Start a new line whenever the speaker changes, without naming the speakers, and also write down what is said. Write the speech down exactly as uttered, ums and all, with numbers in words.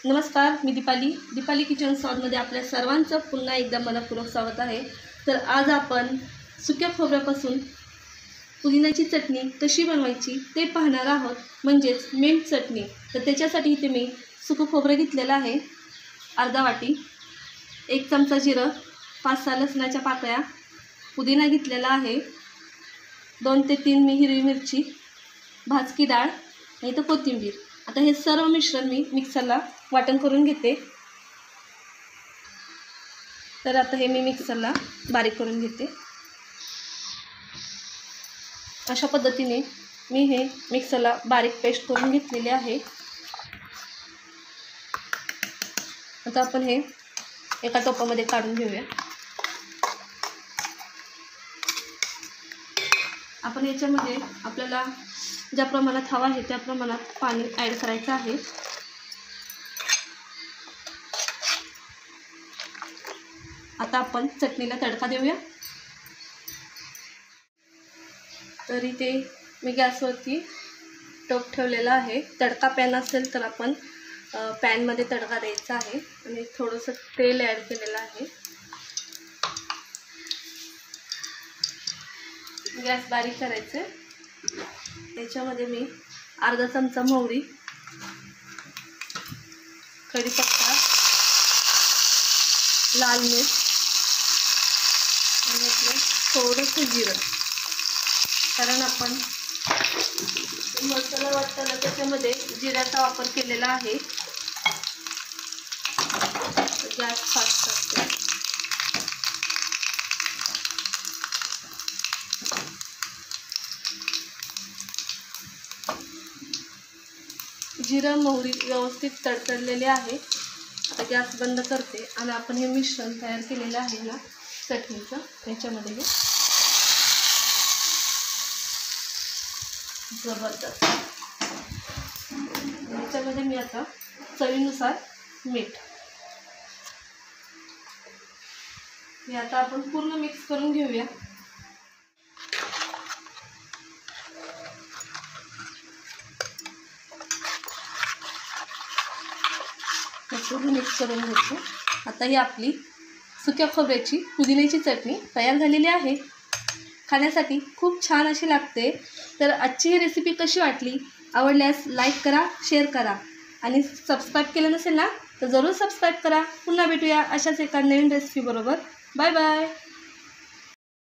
नमस्कार, मी दीपाली दीपाली किचन स्वादमध्ये आपल्या सर्वांचं पुन्हा एकदा मनपूर्वक स्वागत आहे। तर आज आपण सुक्या खोबऱ्यापासून पुदिन्याची चटणी कशी बनवायची ते पाहणार आहोत, म्हणजेच मिंट चटणी। तर त्याच्यासाठी इथे मी सुकं खोबरं घेतलेलं आहे अर्धा वाटी, एक चमचा जिरं, पाच सहा लसणाच्या पाकळ्या, पुदिना घेतलेला आहे, दोन ते तीन मी हिरवी मिरची, भाजकी डाळ आणि तर कोथिंबीर। आता हे सर्व मिश्रण मी मिक्सरला वाटण करून घेते। तर आता हे मी मिक्सरला बारीक करून घेते। अशा पद्धतीने मी हे मिक्सरला बारीक पेस्ट करून घेतलेले आहे। आता आपण हे एका टोपामध्ये काढून घेऊया। आपण याच्यामध्ये आपल्याला ज्या प्रमाणात हवा आहे त्या प्रमाणात पाणी ॲड करायचं आहे। आता आपण चटणीला तडका देऊया। तर इथे मी गॅसवरती टोप ठेवलेला आहे। तडका पॅन असेल तर आपण पॅनमध्ये तडका द्यायचा आहे आणि थोडंसं तेल ॲड केलेलं आहे। गॅस बारीक करायचे। त्याच्यामध्ये मी अर्धा चमचा मोहरी, कढीपत्ता, लाल मिर्च आणि आपलं थोडंसं जिरं, कारण आपण मसाला वाटताना त्याच्यामध्ये जिऱ्याचा वापर केलेला आहे। गॅस फास्ट करते। जिरं मोहरी व्यवस्थित तडतडलेले आहे। आता गॅस बंद करते आणि आपण हे मिश्रण तयार केलेलं आहे ना चटणीचं, त्याच्यामध्ये हे जबरदस्त याच्यामध्ये मी आता चवीनुसार मीठ, हे आता आपण पूर्ण मिक्स करून घेऊया। पूर्ण मिक्स करून घेतो। आता ही आपली सुक्या खोबऱ्याची पुदिन्याची चटणी तयार झालेली आहे। खाण्यासाठी खूप छान अशी लागते। तर आजची ही रेसिपी कशी वाटली, आवडल्यास लाईक करा, शेअर करा आणि सबस्क्राईब केलं नसेल ना तर जरूर सबस्क्राईब करा। पुन्हा भेटूया अशाच एका नवीन रेसिपी बरोबर। Bye bye.